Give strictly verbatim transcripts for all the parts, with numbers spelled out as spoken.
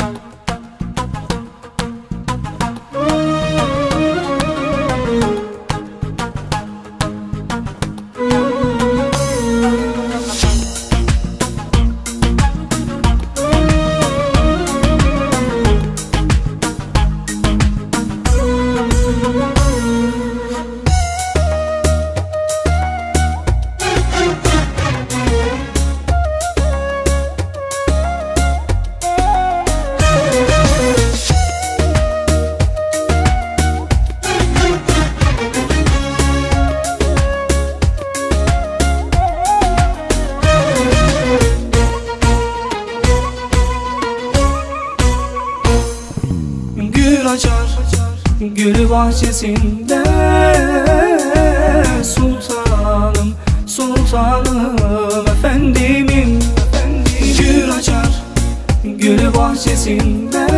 Gül açar gül bahçesinde, sultanım sultanım efendimim. Gül açar gül bahçesinde,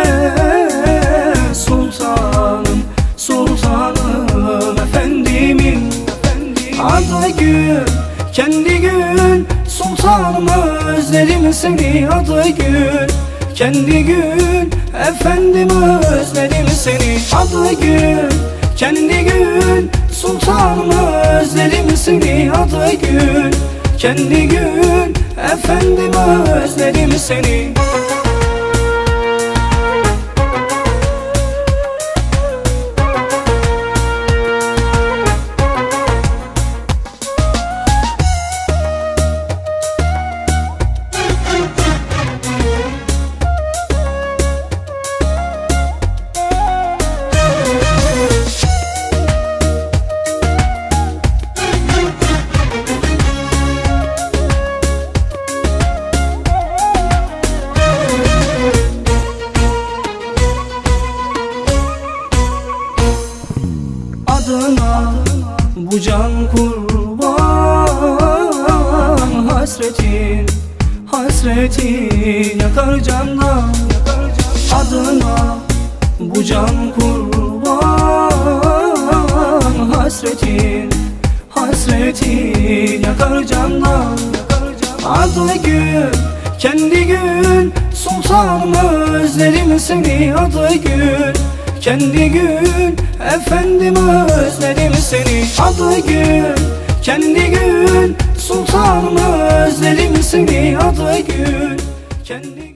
sultanım sultanım efendimim. Adı gül kendi gül, sultanım özledim seni. Adı gül kendi gül, efendim özledim seni. Adı gül kendi gül, sultanım özledim seni. Adı gül kendi gül, efendim özledim seni. Adına bu can kurban, hasretin hasretin yakar candan. Adına bu can kurban, hasretin hasretin yakar candan. Adı gül kendi gül, sultanım özledim seni. Adı gül kendi gül, efendim özledim seni. Adı gül kendi gül, sultanım özledim seni. Adı gül kendi